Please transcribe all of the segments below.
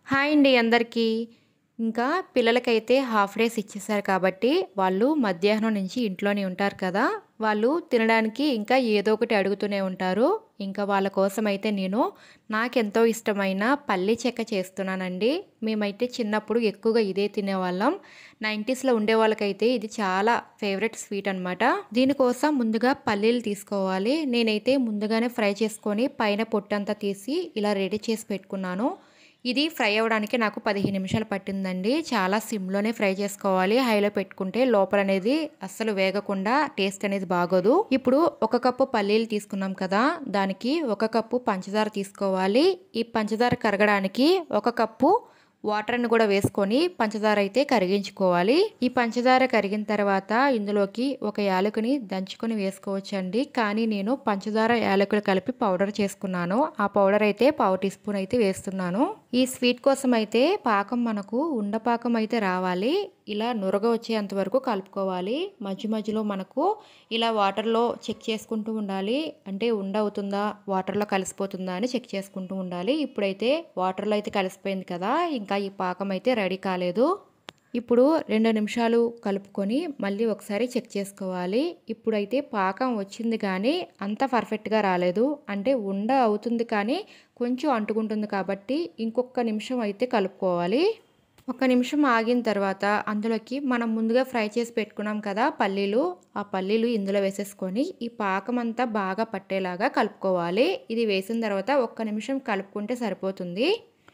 Hi అండి అందరికీ. ఇంకా పిల్లలకైతే హాఫ్ డేస్ ఇచ్చేసారు కాబట్టి, వాళ్ళు మధ్యాహ్నం నుంచి ఇంట్లోనే ఉంటారు కదా! వాళ్ళు తినడానికి ఇంకా ఏదో ఒకటి అడుగుతూనే ఉంటారు. ఇంకా వాళ్ళ కోసమైతే నేను నాకెంతో ఇష్టమైన పల్లీ చెక్క చేస్తున్నానండి. మేమైతే చిన్నప్పుడు ఎక్కువగా ఇదే తినేవాళ్ళం. 90స్‌లో ఉండేవాళ్ళకైతే ఇది చాలా ఫేవరెట్ స్వీట్ అనమాట. దీనికోసం ముందుగా పల్లీలు తీసుకోవాలి. నేనైతే ముందుగానే ఫ్రై చేసుకొని పైన పొట్టంతా తీసి ఇలా రెడీ చేసి పెట్టుకున్నాను. ఇది ఫ్రై అవ్వడానికి నాకు 15 నిమిషాలు పట్టిందండి. చాలా సిమ్‌లోనే ఫ్రై చేసుకోవాలి. హైలో పెట్టుకుంటే లోపలనేది అస్సలు వేగకుండా టేస్ట్ అనేది బాగోదు. ఇప్పుడు ఒక కప్పు పల్లీలు తీసుకున్నాం కదా! దానికి ఒక కప్పు పంచదార తీసుకోవాలి. ఈ పంచదార కరగడానికి ఒక కప్పు వాటర్‌ని కూడా వేసుకొని పంచదార అయితే కరిగించుకోవాలి. ఈ పంచదార కరిగిన తర్వాత ఇందులోకి ఒక యాలకుని దంచుకొని వేసుకోవచ్చండి. కానీ నేను పంచదార యాలకులు కలిపి పౌడర్ చేసుకున్నాను. ఆ పౌడర్ అయితే పావు టీ స్పూన్ అయితే వేస్తున్నాను. ఈ స్వీట్ కోసం అయితే పాకం మనకు ఉండపాకం అయితే రావాలి. ఇలా నురగ వచ్చేంత వరకు కలుపుకోవాలి. మధ్య మధ్యలో మనకు ఇలా వాటర్‌లో చెక్ చేసుకుంటూ ఉండాలి. అంటే అవుతుందా? వాటర్‌లో కలిసిపోతుందా అని చెక్ చేసుకుంటూ ఉండాలి. ఇప్పుడైతే వాటర్‌లో అయితే కలిసిపోయింది కదా! ఇంకా ఈ పాకం అయితే రెడీ కాలేదు. ఇప్పుడు 2 నిమిషాలు కలుపుకొని మళ్ళీ ఒకసారి చెక్ చేసుకోవాలి. ఇప్పుడైతే పాకం వచ్చింది కానీ అంత పర్ఫెక్ట్‌గా రాలేదు. అంటే అవుతుంది కానీ కొంచెం అంటుకుంటుంది కాబట్టి ఇంకొక నిమిషం అయితే కలుపుకోవాలి. ఒక నిమిషం ఆగిన తర్వాత అందులోకి మనం ముందుగా ఫ్రై చేసి పెట్టుకున్నాం కదా పల్లీలు, ఆ పల్లీలు ఇందులో వేసేసుకొని ఈ పాకం అంతా బాగా పట్టేలాగా కలుపుకోవాలి. ఇది వేసిన తర్వాత ఒక్క నిమిషం కలుపుకుంటే సరిపోతుంది.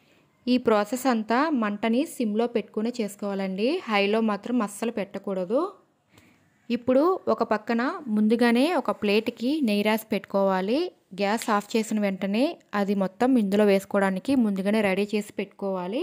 ఈ ప్రాసెస్ అంతా మంటని సిమ్‌లో పెట్టుకుని చేసుకోవాలండి. హైలో మాత్రం అస్సలు పెట్టకూడదు. ఇప్పుడు ఒక పక్కన ముందుగానే ఒక ప్లేట్‌కి నెయ్యి రాసి పెట్టుకోవాలి. గ్యాస్ ఆఫ్ చేసిన వెంటనే అది మొత్తం ఇందులో వేసుకోవడానికి ముందుగానే రెడీ చేసి పెట్టుకోవాలి.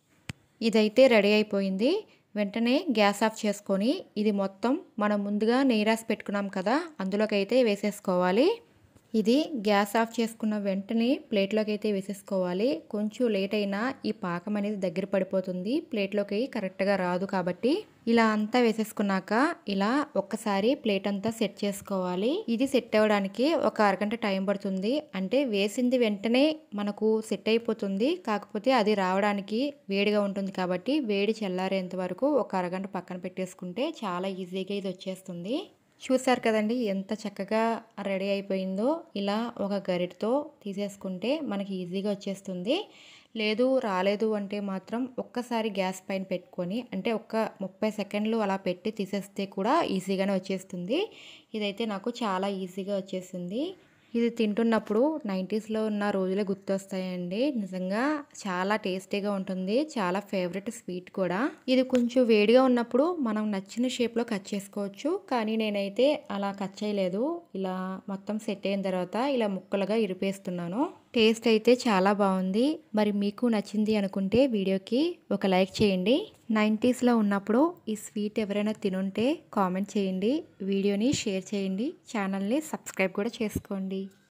ఇదైతే రెడీ అయిపోయింది. వెంటనే గ్యాస్ ఆఫ్ చేసుకొని ఇది మొత్తం మనం ముందుగా నెయ్యి రాసి పెట్టుకున్నాం కదా! అందులోకైతే వేసేసుకోవాలి. ఇది గ్యాస్ ఆఫ్ చేసుకున్న వెంటనే ప్లేట్లోకి అయితే వేసేసుకోవాలి. కొంచెం లేట్ అయినా ఈ పాకం అనేది దగ్గర పడిపోతుంది. ప్లేట్లోకి కరెక్ట్‌గా రాదు కాబట్టి ఇలా అంతా వేసేసుకున్నాక ఇలా ఒక్కసారి ప్లేట్ అంతా సెట్ చేసుకోవాలి. ఇది సెట్ అవ్వడానికి ఒక అరగంట టైం పడుతుంది. అంటే వేసింది వెంటనే మనకు సెట్ అయిపోతుంది. కాకపోతే అది రావడానికి వేడిగా ఉంటుంది కాబట్టి వేడి చల్లారేంత వరకు ఒక అరగంట పక్కన పెట్టేసుకుంటే చాలా ఈజీగా ఇది వచ్చేస్తుంది. చూసారు కదండి ఎంత చక్కగా రెడీ అయిపోయిందో. ఇలా ఒక గరిటతో తీసేసుకుంటే మనకి ఈజీగా వచ్చేస్తుంది. రాలేదు అంటే మాత్రం ఒక్కసారి గ్యాస్ పైన పెట్టుకొని అంటే ఒక్క 30 సెకండ్లు అలా పెట్టి తీసేస్తే కూడా ఈజీగానే వచ్చేస్తుంది. ఇదైతే నాకు చాలా ఈజీగా వచ్చేసింది. ఇది తింటున్నప్పుడు 90స్‌లో ఉన్న రోజులే గుర్తొస్తాయండి. నిజంగా చాలా టేస్టీగా ఉంటుంది. చాలా ఫేవరెట్ స్వీట్ కూడా. ఇది కొంచెం వేడిగా ఉన్నప్పుడు మనం నచ్చిన షేప్‌లో కట్ చేసుకోవచ్చు. కానీ నేనైతే అలా కట్ చేయలేదు. ఇలా మొత్తం సెట్ అయిన తర్వాత ఇలా ముక్కలుగా ఇరిపేస్తున్నాను. టేస్ట్ అయితే చాలా బాగుంది. మరి మీకు నచ్చింది అనుకుంటే వీడియోకి ఒక లైక్ చేయండి. 90స్‌లో ఉన్నప్పుడు ఈ స్వీట్ ఎవరైనా తినుంటే కామెంట్ చేయండి. వీడియోని షేర్ చేయండి. ఛానల్ని సబ్స్క్రైబ్ కూడా చేసుకోండి.